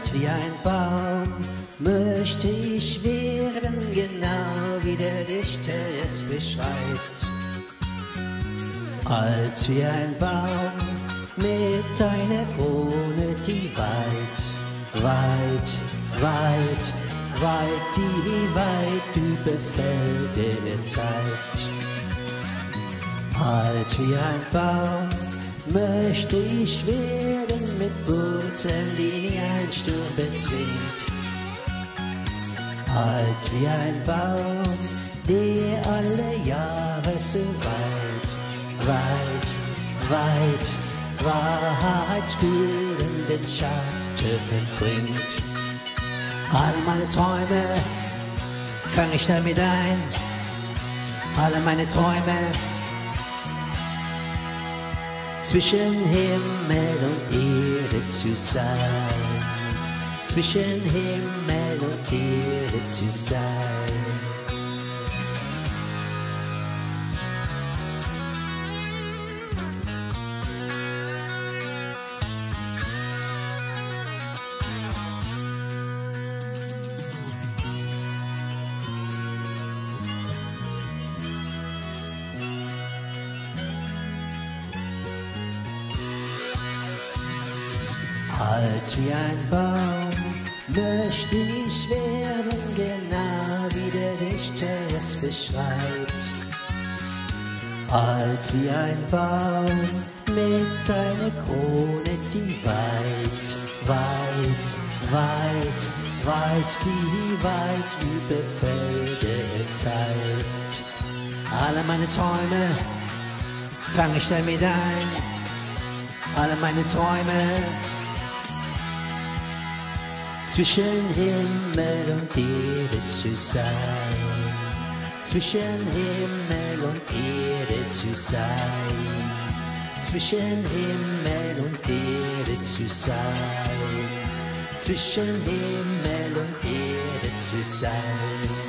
Alt wie ein Baum möchte ich werden, genau wie der Dichter es beschreibt. Alt wie ein Baum mit einer Krone, die weit, weit, weit, weit, die weit über Felder zeigt. Alt wie ein Baum möchte ich werden, mit Wurzeln, die nie ein Sturm bezwingt. Alt wie ein Baum, der alle Jahre so weit, weit, weit, wahrheitsspürenden Schatten bringt. Alle meine Träume fange ich damit ein, alle meine Träume zwischen Himmel und Erde zu sein, zwischen Himmel und Erde zu sein. Alt wie ein Baum möchte ich werden, genau wie der Dichter es beschreibt. Alt wie ein Baum mit einer Krone, die weit, weit, weit, weit, die weit über Felder zeigt. Alle meine Träume fange ich damit ein, alle meine Träume zwischen Himmel und Erde zu sein, zwischen Himmel und Erde zu sein, zwischen Himmel und Erde zu sein, zwischen Himmel und Erde zu sein.